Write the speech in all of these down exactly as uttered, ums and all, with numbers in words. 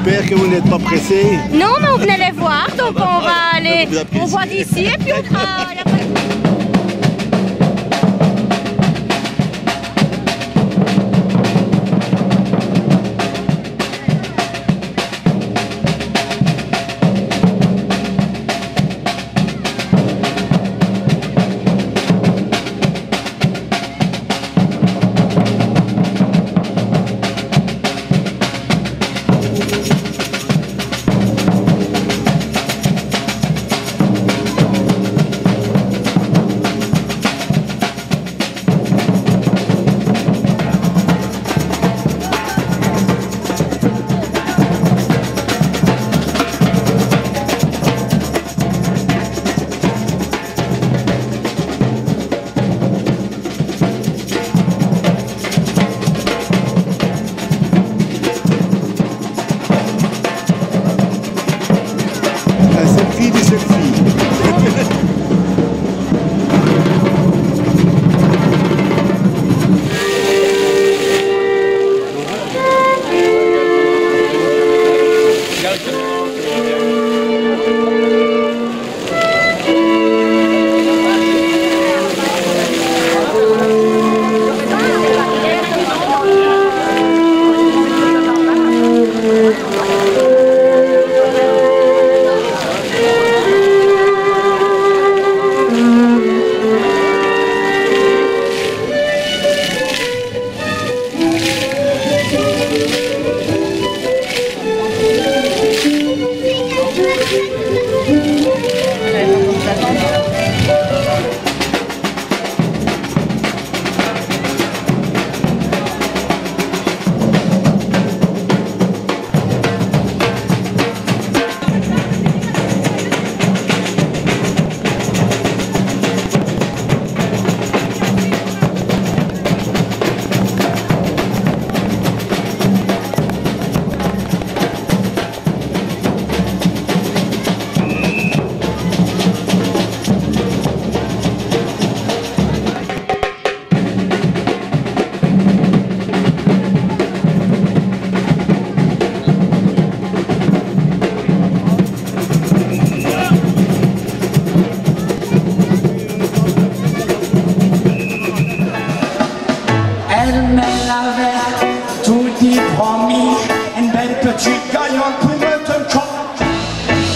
J'espère que vous n'êtes pas pressé. Non, mais on venait les voir, donc Ah bah, on va ah, aller, vous appréciez. on voit d'ici et puis on fera... y a pas de-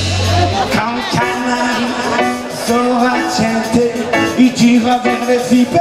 Il tira vers les filles.